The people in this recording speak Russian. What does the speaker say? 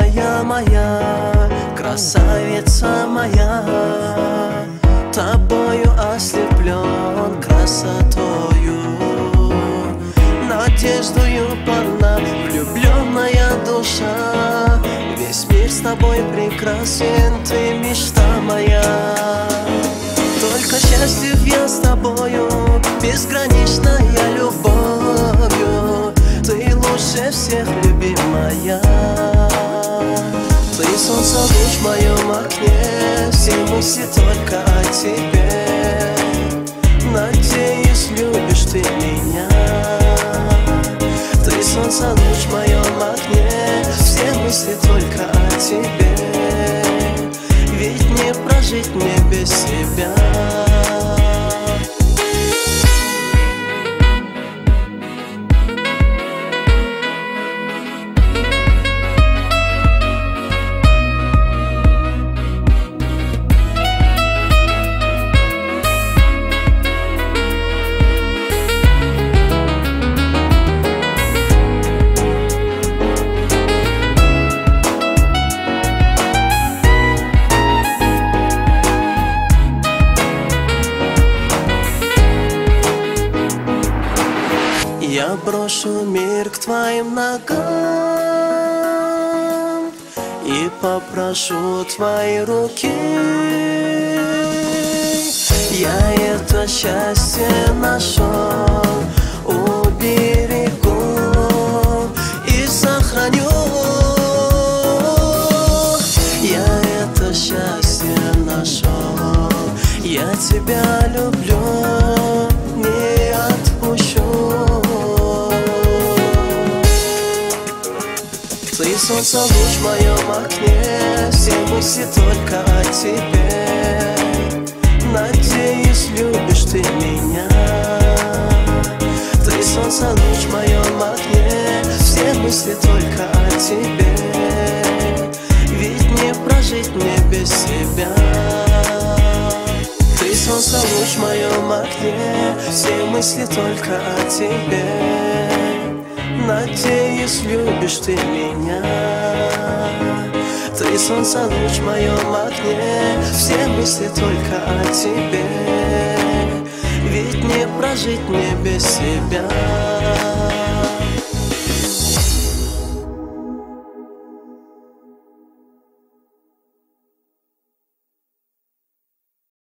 Милая моя, красавица моя, тобою ослеплен красотою, надеждою полна влюбленная душа. Весь мир с тобой прекрасен, ты мечта моя. Только счастлив я с тобою, безграничная любовью. Ты лучше всех, любимая. Ты солнце, луч в моем окне, все мысли только о тебе. Надеюсь, любишь ты меня. Ты солнце, луч в моем окне, все мысли только о тебе. Ведь не прожить мне без себя. Я брошу мир к твоим ногам и попрошу твои руки. Я это счастье нашел, уберегу и сохраню. Я это счастье нашел, я тебя люблю, не отпущу. Ты солнце, луч в моем окне, все мысли только о тебе. Надеюсь, любишь ты меня. Ты солнце, луч в моем окне, все мысли только о тебе. Ведь не прожить мне без себя. Ты солнце, луч в моем окне, все мысли только о тебе. Надеюсь, любишь ты меня. Ты солнце, луч в моем окне, все мысли только о тебе. Ведь не прожить мне без себя.